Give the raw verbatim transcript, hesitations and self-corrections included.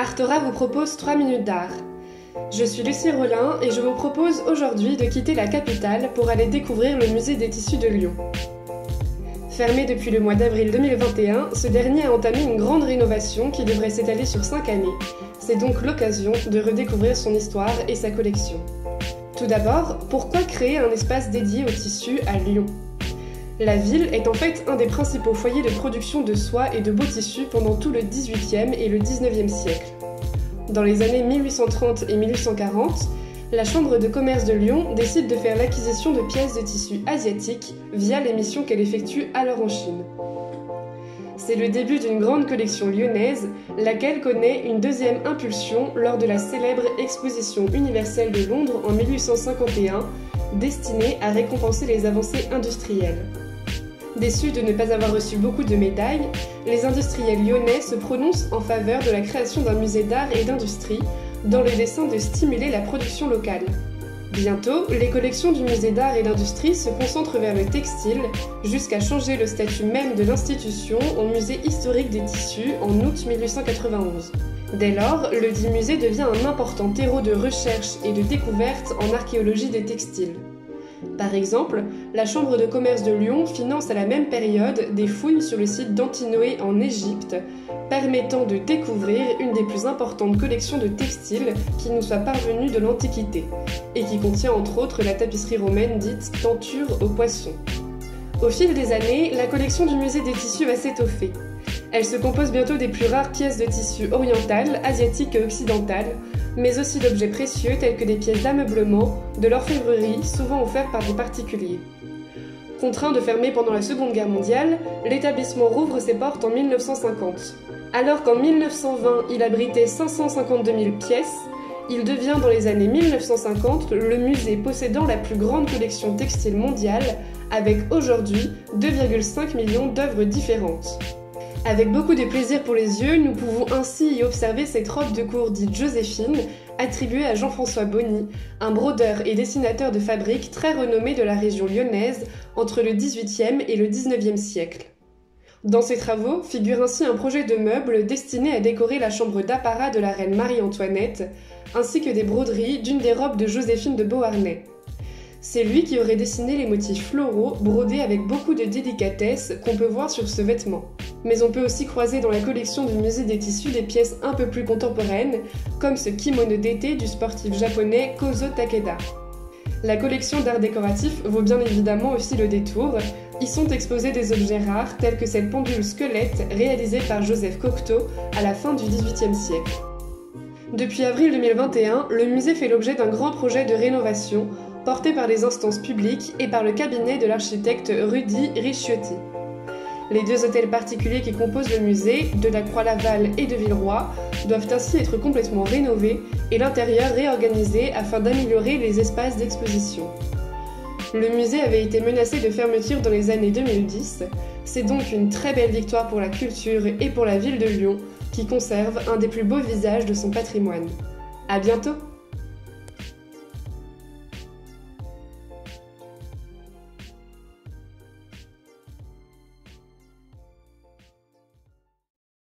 Artora vous propose trois minutes d'art. Je suis Lucie Rollin et je vous propose aujourd'hui de quitter la capitale pour aller découvrir le musée des tissus de Lyon. Fermé depuis le mois d'avril deux mille vingt et un, ce dernier a entamé une grande rénovation qui devrait s'étaler sur cinq années. C'est donc l'occasion de redécouvrir son histoire et sa collection. Tout d'abord, pourquoi créer un espace dédié au tissu à Lyon ? La ville est en fait un des principaux foyers de production de soie et de beaux tissus pendant tout le dix-huitième et le dix-neuvième siècle. Dans les années mille huit cent trente et mille huit cent quarante, la Chambre de commerce de Lyon décide de faire l'acquisition de pièces de tissus asiatiques via les missions qu'elle effectue alors en Chine. C'est le début d'une grande collection lyonnaise, laquelle connaît une deuxième impulsion lors de la célèbre Exposition universelle de Londres en mille huit cent cinquante et un, destinée à récompenser les avancées industrielles. Déçus de ne pas avoir reçu beaucoup de médailles, les industriels lyonnais se prononcent en faveur de la création d'un musée d'art et d'industrie, dans le dessein de stimuler la production locale. Bientôt, les collections du musée d'art et d'industrie se concentrent vers le textile, jusqu'à changer le statut même de l'institution en musée historique des tissus en août mille huit cent quatre-vingt-onze. Dès lors, le dit musée devient un important terreau de recherche et de découverte en archéologie des textiles. Par exemple, la Chambre de commerce de Lyon finance à la même période des fouilles sur le site d'Antinoé en Égypte, permettant de découvrir une des plus importantes collections de textiles qui nous soit parvenue de l'Antiquité, et qui contient entre autres la tapisserie romaine dite tenture aux poissons. Au fil des années, la collection du musée des tissus va s'étoffer. Elle se compose bientôt des plus rares pièces de tissu orientales, asiatiques et occidentales, mais aussi d'objets précieux tels que des pièces d'ameublement, de l'orfèvrerie, souvent offertes par des particuliers. Contraint de fermer pendant la Seconde Guerre mondiale, l'établissement rouvre ses portes en mille neuf cent cinquante. Alors qu'en mille neuf cent vingt, il abritait cinq cent cinquante-deux mille pièces, il devient dans les années mille neuf cent cinquante le musée possédant la plus grande collection textile mondiale, avec aujourd'hui deux virgule cinq millions d'œuvres différentes. Avec beaucoup de plaisir pour les yeux, nous pouvons ainsi y observer cette robe de cour dite Joséphine, attribuée à Jean-François Bonny, un brodeur et dessinateur de fabrique très renommé de la région lyonnaise entre le dix-huitième et le dix-neuvième siècle. Dans ses travaux figure ainsi un projet de meuble destiné à décorer la chambre d'apparat de la reine Marie-Antoinette, ainsi que des broderies d'une des robes de Joséphine de Beauharnais. C'est lui qui aurait dessiné les motifs floraux brodés avec beaucoup de délicatesse qu'on peut voir sur ce vêtement. Mais on peut aussi croiser dans la collection du musée des tissus des pièces un peu plus contemporaines, comme ce kimono d'été du sportif japonais Kozo Takeda. La collection d'art décoratif vaut bien évidemment aussi le détour. Y sont exposés des objets rares tels que cette pendule squelette réalisée par Joseph Cocteau à la fin du dix-huitième siècle. Depuis avril deux mille vingt et un, le musée fait l'objet d'un grand projet de rénovation porté par les instances publiques et par le cabinet de l'architecte Rudy Ricciotti. Les deux hôtels particuliers qui composent le musée, de la Croix-Laval et de Villeroy, doivent ainsi être complètement rénovés et l'intérieur réorganisé afin d'améliorer les espaces d'exposition. Le musée avait été menacé de fermeture dans les années deux mille dix, c'est donc une très belle victoire pour la culture et pour la ville de Lyon, qui conserve un des plus beaux visages de son patrimoine. À bientôt!